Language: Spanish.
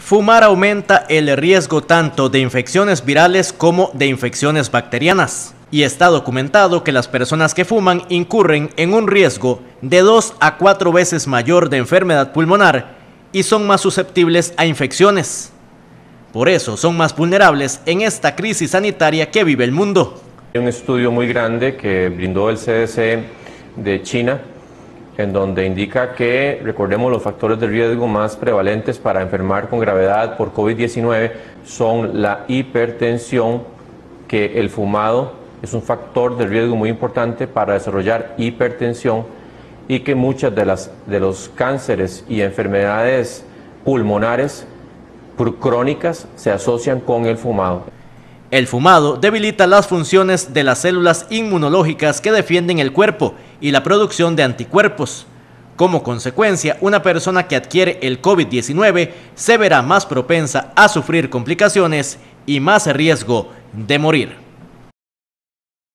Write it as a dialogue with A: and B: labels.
A: Fumar aumenta el riesgo tanto de infecciones virales como de infecciones bacterianas. Y está documentado que las personas que fuman incurren en un riesgo de 2 a 4 veces mayor de enfermedad pulmonar y son más susceptibles a infecciones. Por eso son más vulnerables en esta crisis sanitaria que vive el mundo.
B: Hay un estudio muy grande que brindó el CDC de China, en donde indica que, recordemos, los factores de riesgo más prevalentes para enfermar con gravedad por COVID-19 son la hipertensión, que el fumado es un factor de riesgo muy importante para desarrollar hipertensión y que muchas de los cánceres y enfermedades pulmonares crónicas se asocian con el fumado.
A: El fumado debilita las funciones de las células inmunológicas que defienden el cuerpo y la producción de anticuerpos. Como consecuencia, una persona que adquiere el COVID-19 se verá más propensa a sufrir complicaciones y más riesgo de morir.